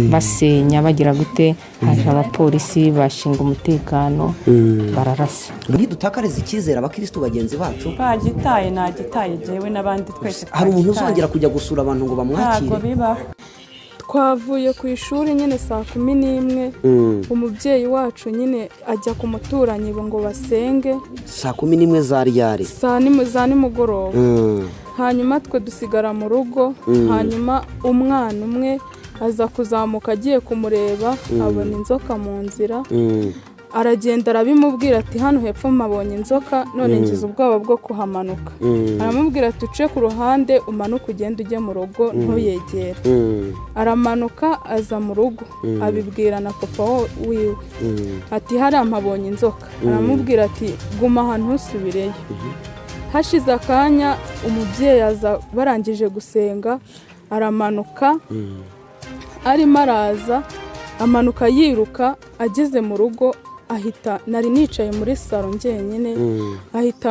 basenya bagira gute, haje abapolisi bashinga umutekano bararasa. Ntidutakarize icyizere abakristo bagenzi bacu. Bagitaye nagitaye jewe n'abandi twese. Hari umuntu uzongera kujya gusura abantu ngo bamwakire? Ntabwo bibaho. Twavuye ku ishuri nyine saa 11 umubyeyi wacu nyine ajya ku muturanyi ngo basenge saa 11 za ryari saa nimugoroba. Hanyuma twe dusigara mu rugo. Hanyuma umwana umwe aza kuzamuka agiye kumureba abona inzoka mu nzira. Aragenda arabimubwira ati hano hepfo mabonye inzoka none ngize ubwoba bwo kuhamanuka. Aramubwira ati uce ku ruhande umanuka ugende ujye mu rugo ntuyegere. Aramanuka aza mu rugo abibwira na papa wiwe ati hari amabonye inzoka. Aramubwira ati guma ahantu usubireyo. Hashize akanya umubyeyi aza barangije gusenga aramanuka arimo araza amanuka yiruka ageze mu rugo ahita nari nicaye muri saro njyenyine ahita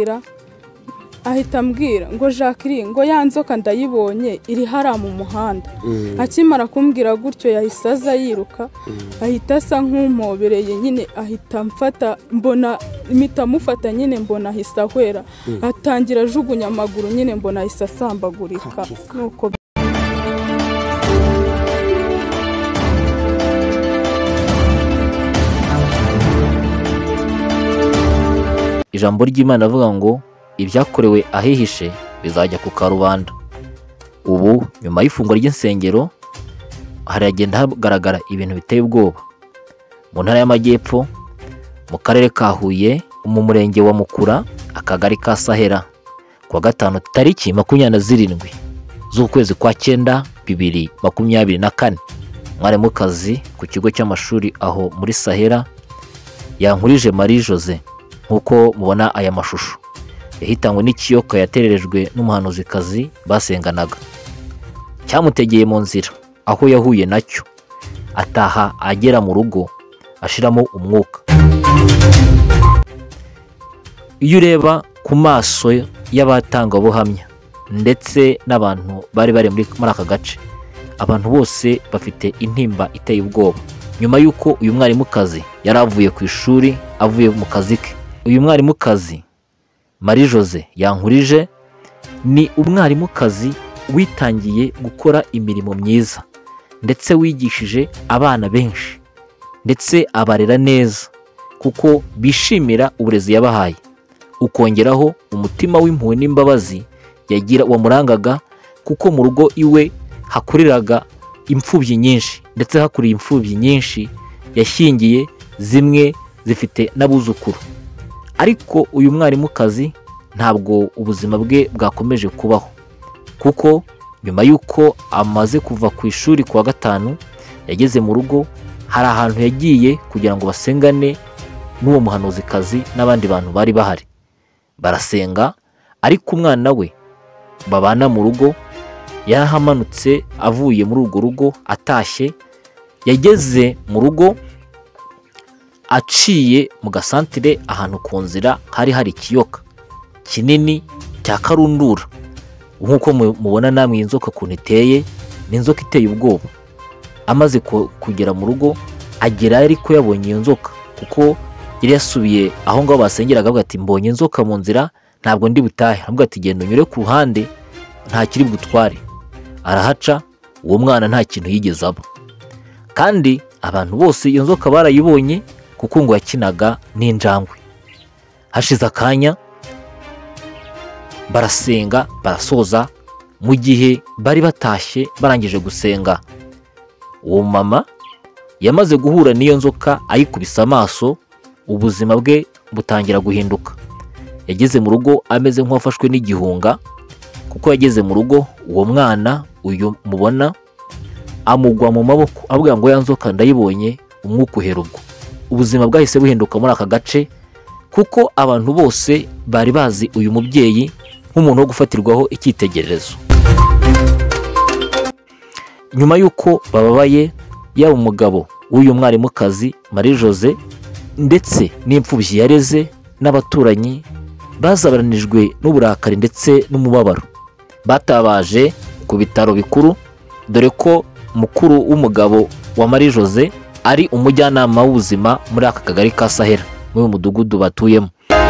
ambwira ngo Jacqueline ngo ya nzoka ndayibonye iri hara mu muhanda. Akimara kumbwira gutyo yahise aza yiruka ahita asa nk'umpobereye nyine ahita mfata mbona imita mufata nyine mbona ahise ahwera atangira ajugunya amaguru nyine mbona ahise asambagurika nuko Ijambo ry'Imana avuga ngo ibyakorewe ahihishe bizajya ku karubanda. Ubu nyuma y'ifungwa ry'insengero haragenda hagaragara ibintu biteye ubwoba mu ntara y'Amajyepfo, mu karere ka Huye, mu murenge wa Mukura, akagari ka Sahera, kuwa gatanu tariki 27 z'ukwezi kwa 9 2024, mwarimukazi ku kigo cy'amashuri aho muri Sahera Yankurije Marie Jose nkuko mubona aya mashusho yahitanywe n'ikiyoka yatererejwe n'umuhanuzikazi basenganaga. Cyamutegeye mu nzira aho yahuye nacyo ataha agera mu rugo ashiramo umwuka. Iyo ureba ku maso y'abatanga buhamya ndetse n'abantu bari muri aka gace, abantu bose bafite intimba iteye ubwoba nyuma y'uko uyu mwarimukazi yaravuye ku ishuri avuye mu kazi ke. Uyu mwarimukazi Marie Jose Yankurije ni umwarimukazi witangiye gukora imirimo myiza ndetse wigishije abana benshi ndetse abarera neza kuko bishimira uburezi yabahaye, ukongeraho umutima w'impuhwe n'imbabazi yagira wamurangaga kuko mu rugo iwe hakuriraga imfubyi nyinshi ndetse hakuriye imfubyi nyinshi yashyingiye zimwe zifite n'abuzukuru. Ariko uyu mwarimukazi ntabwo ubuzima bwe bwakomeje kubaho kuko nyuma y'uko amaze kuva ku ishuri kuwa gatanu yageze mu rugo, hari ahantu yagiye kugira ngo basengane n'uwo muhanuzikazi n'abandi bantu bari bahari barasenga. Ariko umwana we babana mu rugo yarahamanutse avuye muri urwo rugo atashye, yageze mu rugo aciye mu gasantire ahantu ku nzira hari ikiyoka kinini cya karundura. Nkuko mubona namwe inzoka kuntu iteye, ni inzoka iteye ubwoba. Amaze kugera mu rugo agera ariko yabonye iyo nzoka kuko yari yasubiye aho ngaho basengeraga avuga ati mbonye inzoka mu nzira ntabwo ndi butahe. Avuga ati genda unyure ku ruhande nta kiri butware. Arahaca, uwo mwana nta kintu yigeze aba. Kandi abantu bose iyo nzoka barayibonye kuko ngo yakinaga n'injangwe. Hashize akanya barasenga barasoza. Mu gihe bari batashye barangije gusenga, uwo mama yamaze guhura n'iyo nzoka ayikubise amaso, ubuzima bwe butangira guhinduka. Yageze mu rugo ameze nk'uwafashwe n'igihunga kuko yageze mu rugo uwo mwana uyu mubona amugwa mu maboko avuga ngo ya nzoka ndayibonye umwuka uhera ubwo. Ubuzima bwahise buhinduka muri aka gace kuko abantu bose bari bazi uyu mubyeyi nk'umuntu wo gufatirwaho icyitegererezo. Nyuma y'uko bababaye yaba umugabo w'uyu mwarimukazi Marie Jose ndetse n'imfubyi yareze n'abaturanyi bazabaranijwe n'uburakari ndetse n'umubabaro, batabaje ku bitaro bikuru dore ko mukuru w'umugabo wa Marie Jose ari umujyanama w'ubuzima muri aka kagari ka Sahera muri mudugudu batuyemo.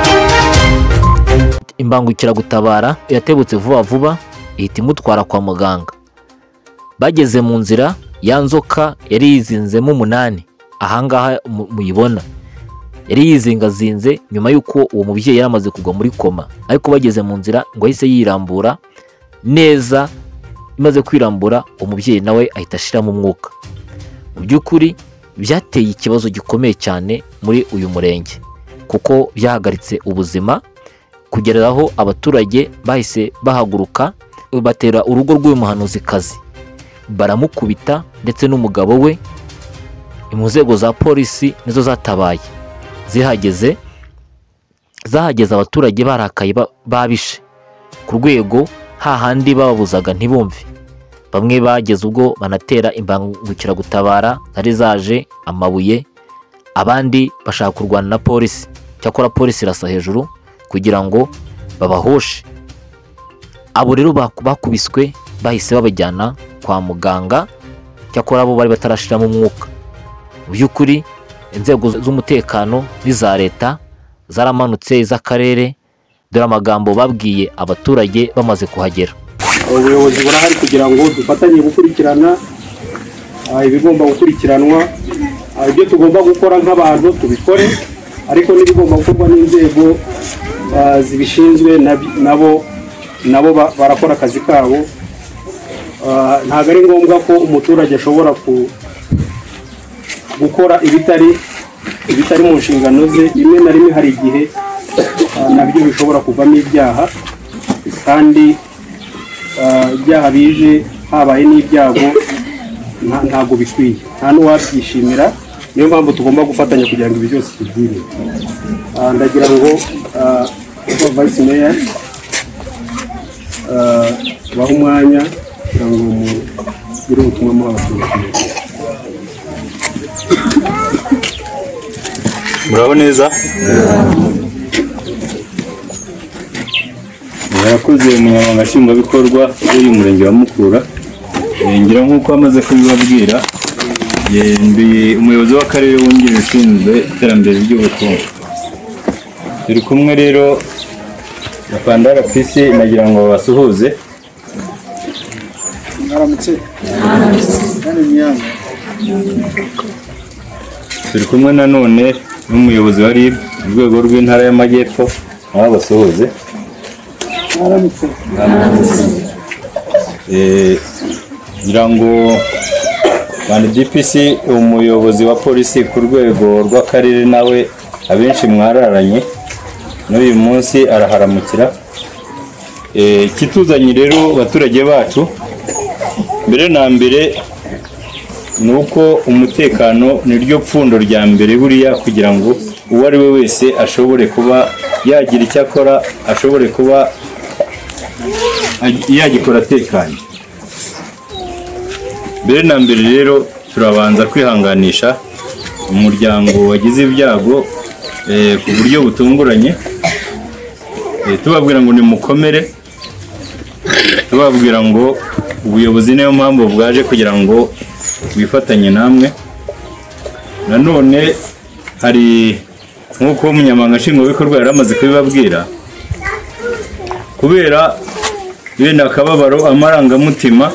Imbangukiragutabara yatebutse vuba vuba ihita imutwara kwa muganga. Bageze mu nzira ya nzoka yari yizinzemo 8 ahangaha muyibona, yari yizingazinze nyuma y'uko uwo mubyeyi yaramaze kugwa muri koma, ariko bageze mu nzira ngo ahise yirambura neza. Imaze kwirambura umubyeyi nawe ahita ashiramo umwuka. Mu by'ukuri byateye ikibazo gikomeye cyane muri uyu murenge, kuko byahagaritse ubuzima kugera aho abaturage bahise bahaguruka batera urugo rw'uyu muhanuzikazi, baramukubita ndetse n'umugabo we. Inzego za polisi nizo zatabaye, zahageze abaturage barakaye babishe ku rwego hahandi bababuzaga ntibumve. Bamwe bageze ubwo banatera imbangukiragutabara zari zaje amabuye, abandi bashaka kurwana na polisi. Cyakora polisi irasa hejuru kugira ngo babahoshe. Abo rero bakubiswe bahise babajyana kwa muganga, cyakora abo bari batarashiramo umwuka. Mu by'ukuri inzego z'umutekano n'iza leta zaramanutse, iz'akarere, dore amagambo babwiye abaturage bamaze kuhagera. Ubuyobozi burahari kugira ngo dufatanye gukurikirana ibigomba gukurikiranwa, ibyo tugomba gukora nk'abantu tubikore, ariko n'ibigomba gukorwa n'inzego zibishinzwe nabo barakora akazi kabo. Ntabwo ari ngombwa ko umuturage ashobora gukora ibitari mu nshingano ze. Rimwe na rimwe hari igihe nabyo bishobora kuvamo ibyaha, kandi ibyaha bije habaye n'ibyago ntabwo bikwiye, nta n'uwabyishimira. Niyo mpamvu tugomba gufatanya kugira ngo ibi byose tubyirinde. Ndagira ngo Vice Mayor baha umwanya kugira ngo mugire ubutumwa muha abaturage. Muraho neza? Murakoze umunyamabanga nshingwabikorwa w'uyu murenge wa Mukura. Ngira nk'uko amaze kubibabwira, ndi umuyobozi w'akarere wungirije ushinzwe iterambere ry'ubukungu. Turi kumwe rero na Pandara Pisi, nagira ngo basuhuze. Turi kumwe nanone n'umuyobozi wa RIB mu rwego rw'intara y'Amajyepfo, aho basuhuze. Ngira ngo Bandi DPC umuyobozi wa polisi ku rwego rw'akarere nawe abenshi mwararanye, n'uyu munsi araharamukira. Kituzanye rero abaturage bacu, mbere na mbere ni uko umutekano niryo pfundo rya mbere buriya, kugira ngo uwo ari we wese ashobore kuba yagira icyo akora, ashobore kuba yagikora atekanye. Mbere na mbere rero turabanza kwihanganisha umuryango wagize ibyago ku buryo butunguranye, tubabwira ngo nimukomere, tubabwira ngo ubuyobozi niyo mpamvu bwaje kugira ngo wifatanye namwe. Nanone hari nk'uko umunyamabanga nshingwabikorwa yari amaze kubibabwira, kubera bene akababaro, amarangamutima,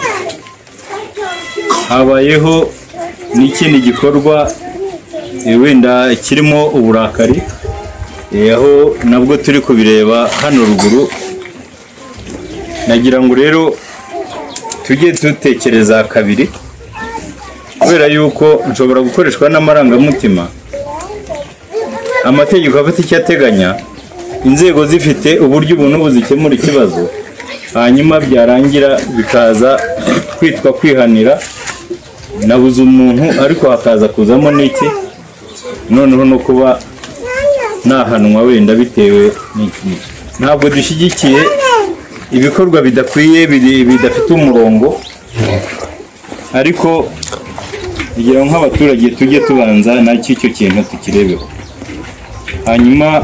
habayeho n'ikindi gikorwa wenda kirimo uburakari, aho nabwo turi kubireba hano ruguru. Nagira ngo rero tujye dutekereza kabiri, kubera yuko nshobora gukoreshwa n'amarangamutima. Amategeko afite icyo ateganya, inzego zifite uburyo ubu n'ubu zikemura ikibazo, hanyuma byarangira bikaza kwitwa kwihanira, nabuze umuntu ariko hakaza kuzamo n'iki, noneho no kuba nahanwa wenda bitewe n'iki. Ntabwo dushyigikiye ibikorwa bidakwiye, bidafite umurongo, ariko kugira ngo nk'abaturage tujye tubanza nacyo icyo kintu tukirebeho. Hanyuma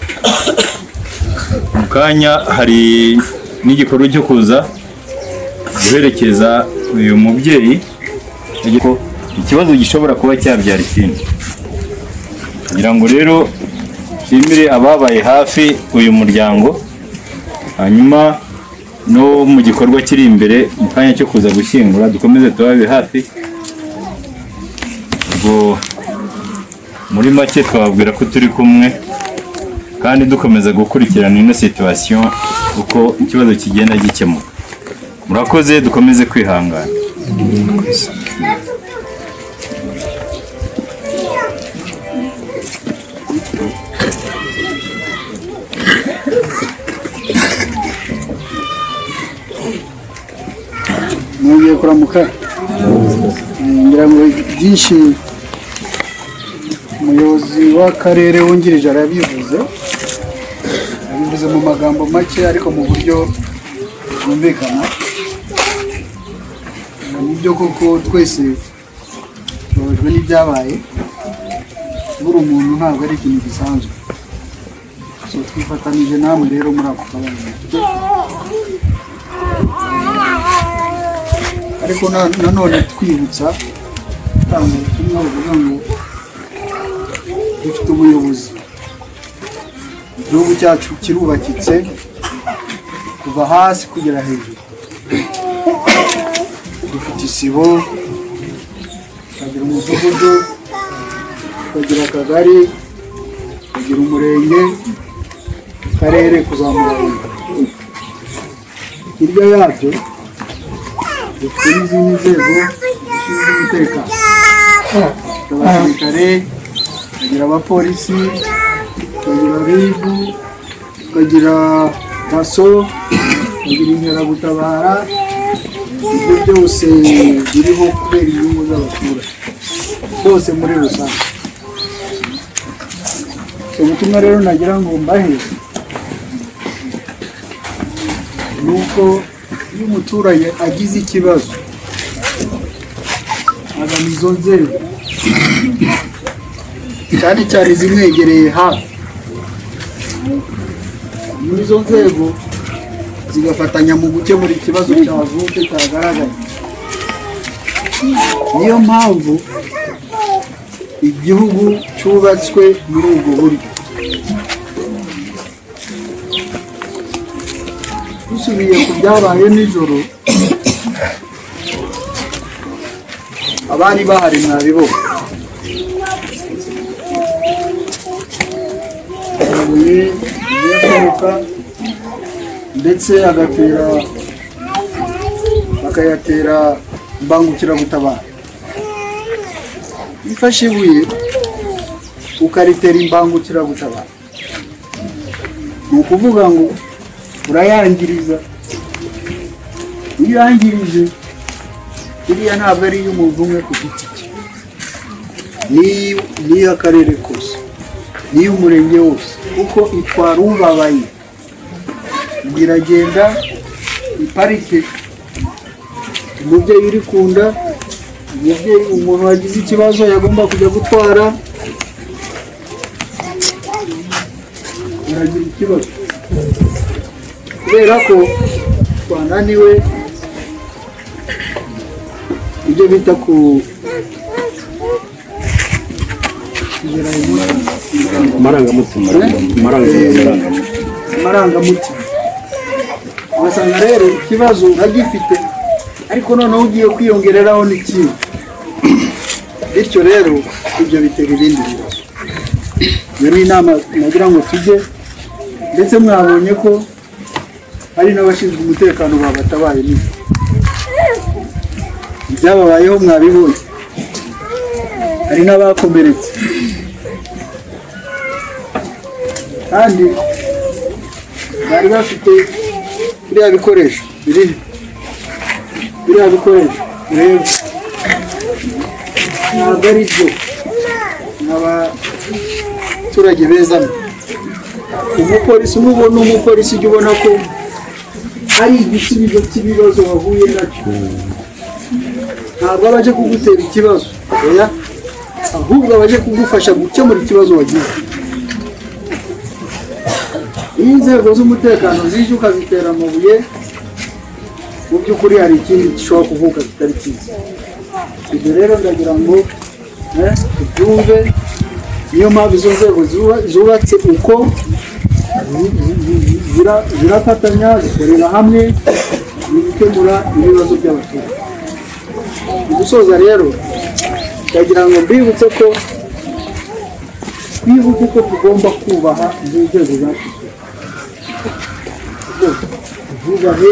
mu kanya hari n'igikorwa cyo kuza guherekeza uyu mubyeyi ko ikibazo gishobora kuba cyabyara ikindi. Kugira ngo rero nshimire ababaye hafi uyu muryango, hanyuma no mu gikorwa kiri imbere mu kanya cyo kuza gushyingura dukomeze tubabe hafi. Ubwo muri make twababwira ko turi kumwe kandi dukomeza gukurikirana ino situation uko ikibazo kigenda gikemuka. Murakoze, dukomeze kwihangana. Ngiye kuramuka ngira ngo byinshi umuyobozi w'akarere wungirije arabivuze mu magambo make ariko mu buryo bwumvikana. Nibyo koko twese tubabajwe n'ibyabaye, buri umuntu ntabwo ari ikintu gisanzwe, so twifatanije namwe rero muri ako kabari mufite. Ariko nanone twibutsa gutanga ubutumwa buvuga ngo dufite ubuyobozi, igihugu cyacu kirubakitse kuva hasi kugera hejuru. Dufite isibo, tukagira umudugudu, tukagira akagari, tukagira umurenge, akarere kuzamura. Hirya yabyo dufite n'izindi nzego zishinzwe umutekano, abasirikare, tukagira abapolisi, tukagira RIB, tukagira DASSO, tukagira inkeragutabara. Ibyo byose biriho kubera inyungu z'abaturage bose muri rusange. Ubutumwa rero nagira ngo mbahe ni uko iyo umuturage agize ikibazo agana izo nzego, cyane cyane zimwegereye hafi, muri izo nzego zigafatanya mu gukemura ikibazo cyavutse cyagaragaye. Niyo mpamvu igihugu cyubatswe muri ubwo buryo. Dusubiye ku byabaye nijoro, abari bahari mwabibona, amabuye yakomoka ndetse bakayatera imbangukiragutabara. Ifashe ibuye ukaritera imbangukiragutabara, ni ukuvuga ngo urayangiriza. Iyo uyangirije, iriya ntabwo ari iy'umuntu umwe ku giti cye, ni iy'akarere kose, ni iy'umurenge wose, kuko itwara ubabaye. Iragenda iparike, umubyeyi uri ku nda, umubyeyi, umuntu wagize ikibazo yagomba kujya gutwara, iragira ikibazo kubera ko twananiwe ibyo bita amarangamutima. Ugasanga rero ikibazo uragifite, ariko noneho ugiye kwiyongereraho n'ikintu, bityo rero ibyo bitera ibindi bibazo. Iyo ni inama nagira ngo tujye, ndetse mwabonye ko hari n'abashinzwe umutekano babatabaye n'izo ibyababayeho mwabibonye, hari n'abakomeretse, kandi bari bafite biriya bikoresho biriya bikoresho rero ntabwo ari byo n'abaturage bezamo. Umupolisi n'ubona umupolisi ujya ubona ko ari igisubizo cy'ibibazo wahuye nacyo, ntabwo abaje kugutera ikibazo, ahubwo abaje kugufasha gukemura ikibazo wagize. Iyo inzego z'umutekano zije ukazitera amabuye, mu by'ukuri hari ikindi gishobora kuvuka kitari cyiza. ibyo rero ndagira ngo tubyumve, niyo mpamvu izo nzego zubatse uko zirafatanya zikorera hamwe mu gukemura ibibazo by'abaturage. Mu gusoza rero ndagira ngo mbibutse ko twibuke ko tugomba kubaha izo nzego zashyizweho, tuzubahe,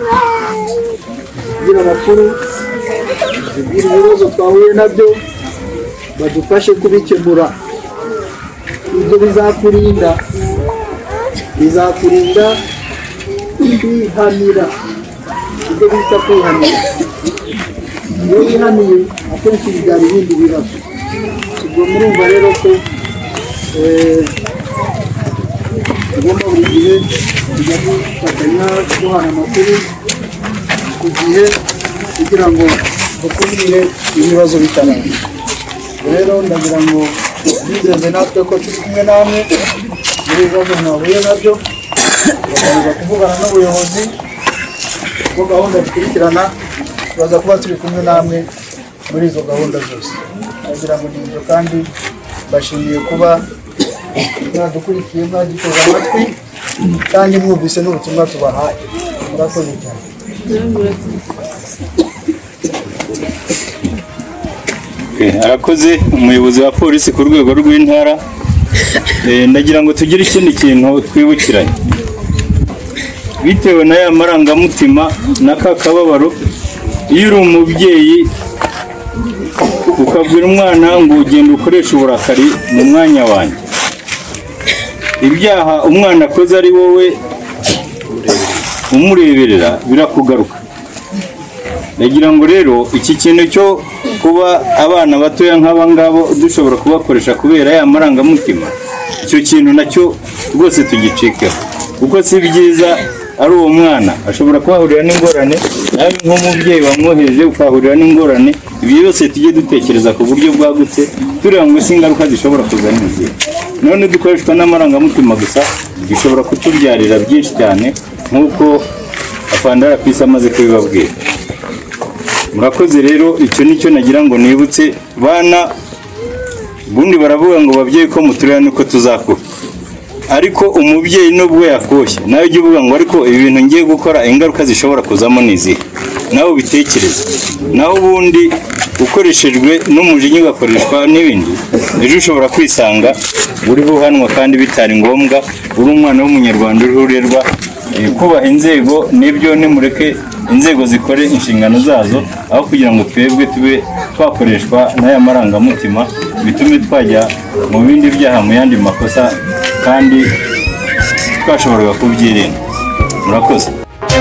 tugira amakuru, tugira ibibazo twahuye nabyo, badufashe kubikemura. Ibyo bizakurinda kwihanira, ibyo bita kwihanira. Iyo wihaniye akenshi bibyara ibindi bibazo. Ubwo murumva rero ko tugomba buri gihe kujya dufatanya duhana amakuru ku gihe kugira ngo dukumire ibibazo bitarangiye. Rero ndagira ngo bizeze natwe ko turi kumwe namwe muri ibibazo mwahuye nabyo, tugakomeza kuvugana n'ubuyobozi ko gahunda dukurikirana, turaza kuba turi kumwe namwe muri izo gahunda zose. Ndagira ngo ni ibyo kandi bashimiye kuba mwadukurikiye, mwagiteze amatwi kandi mwumvise n'ubutumwa tubahaye. Murakoze cyane. Arakoze umuyobozi wa polisi ku rwego rw'intara. Ndagira ngo tugire ikindi kintu twibukiranye, bitewe na ya marangamutima n'aka kababaro. Iyo uri umubyeyi ukabwira umwana ngo ugenda ukoresha uburakari mu mwanya wanjye, ibyaha umwana akoze ari wowe umureberera birakugaruka. Ndagira ngo rero iki kintu cyo kuba abana batoya nk'aba ngabo dushobora kubakoresha kubera ya marangamutima, icyo kintu nacyo rwose tugicikeho, kuko si byiza. Ari uwo mwana ashobora kuhahurira n'ingorane, nawe nk'umubyeyi wamwohereje ukahahurira n'ingorane. Ibyo byose tujye dutekereza ku buryo bwagutse, tureba ngo isi ingaruka zishobora kuza n'izihe. None dukoreshwa n'amarangamutima gusa bishobora kutubyarira byinshi cyane, nk'uko Afandara Pisi amaze kubibabwira. Murakoze rero, icyo nicyo nagira ngo nibutse bana. Ubundi baravuga ngo babyeyi ko muturera niko tuzakura, ariko umubyeyi nubwo yakoshye nawe ujye uvuga ngo ariko ibi bintu ngiye gukora ingaruka zishobora kuzamo n'izihe, nawe ubitekereza. Naho ubundi ukoreshejwe n'umujinya ugakoreshwa n'ibindi, ejo ushobora kwisanga uri buhanwa kandi bitari ngombwa. Uri umwana w'umunyarwanda urerwa. Kubaha inzego nibyo, nimureke inzego zikore inshingano zazo, aho kugira ngo twebwe tube twakoreshwa n'aya marangamutima bitume twajya mu bindi byaha, mu yandi makosa kandi twashoboraga kubyirinda. Murakoze.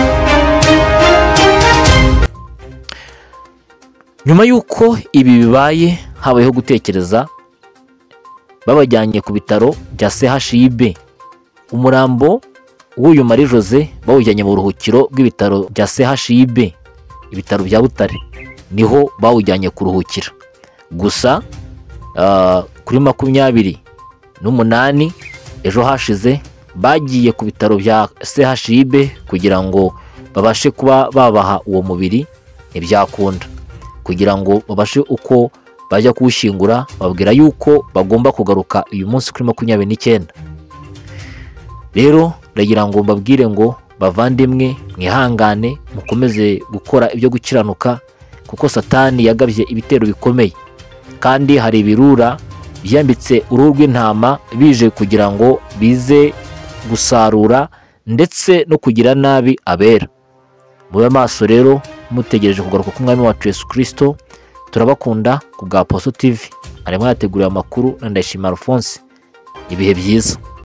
Nyuma y'uko ibi bibaye, habayeho gutekereza, babajyanye ku bitaro bya CHUB. Umurambo w'uyu Marie Jose bawujyanye mu buruhukiro bw'ibitaro bya CHUB, ibitaro bya Butare, niho bawujyanye kuruhukira. Gusa kuri 28 ejo hashize bagiye ku bitaro bya CHUB kugira ngo babashe kuba babaha uwo mubiri, ntibyakunda. Kugira ngo babashe uko bajya kuwushyingura, babwira yuko bagomba kugaruka uyu munsi kuri 29. Rero ndagira ngo mbabwire ngo bavandimwe, mwihangane, mukomeze gukora ibyo gukiranuka, kuko Satani yagabye ibitero bikomeye, kandi hari ibirura byambitse uruhu rw'intama bije kugira ngo bize gusarura ndetse no kugira nabi abera. Mube maso rero, mutegereje kugaruka k'umwami wacu Yesu Kristo. Turabakunda ku bwa Apostle TV. Arimo yateguriye amakuru na Ndayishimiye Alphonse. Ibihe byiza.